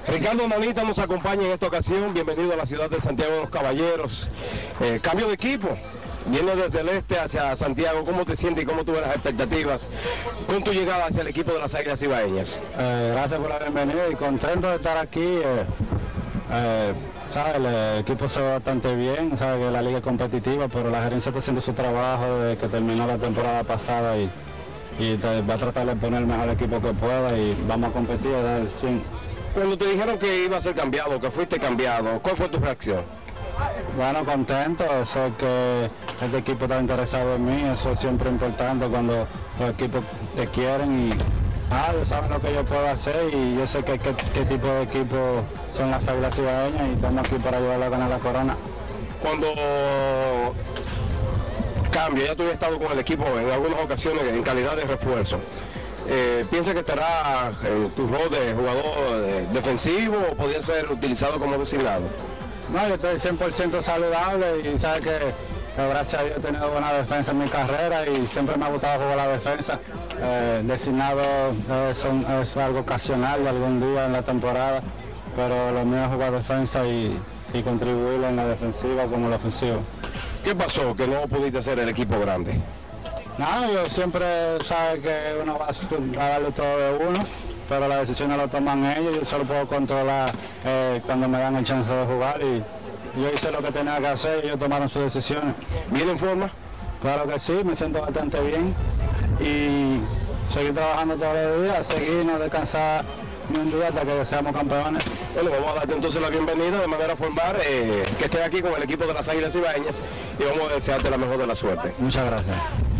Ricardo Nanita nos acompaña en esta ocasión. Bienvenido a la ciudad de Santiago de los Caballeros. Cambio de equipo. Viene desde el este hacia Santiago. ¿Cómo te sientes y cómo tú ves las expectativas con tu llegada hacia el equipo de las Águilas Cibaeñas? Gracias por la bienvenida y contento de estar aquí. El equipo se ve bastante bien, sabe que la liga es competitiva, pero la gerencia está haciendo su trabajo desde que terminó la temporada pasada y va a tratar de poner el mejor equipo que pueda y vamos a competir a dar el 100. Cuando te dijeron que iba a ser cambiado, que fuiste cambiado, ¿cuál fue tu reacción? Bueno, contento, sé que este equipo está interesado en mí, eso es siempre importante cuando los equipos te quieren y ellos saben lo que yo puedo hacer y yo sé qué tipo de equipo son las Águilas Cibaeñas y estamos aquí para ayudarle a ganar la corona. Cuando cambia, ya tú habías estado con el equipo en algunas ocasiones en calidad de refuerzo. ¿Piensa que estará en tu rol de jugador defensivo o podría ser utilizado como designado? No, yo estoy 100% saludable y sabe que gracias a Dios he tenido buena defensa en mi carrera y siempre me ha gustado jugar la defensa. Designado es algo ocasional de algún día en la temporada, pero lo mío es jugar defensa y contribuir en la defensiva como en la ofensiva. ¿Qué pasó que no pudiste hacer el equipo grande? No, yo siempre sabe que uno va a darle todo de uno, pero las decisiones las toman ellos, yo solo puedo controlar cuando me dan el chance de jugar y yo hice lo que tenía que hacer y ellos tomaron sus decisiones. ¿Bien en forma? Claro que sí, me siento bastante bien y seguir trabajando todos los días, seguir, no descansar ni un día hasta que seamos campeones. Bueno, vamos a darte entonces la bienvenida de manera formal, que estés aquí con el equipo de las Águilas Cibaeñas y vamos a desearte la mejor de la suerte. Muchas gracias.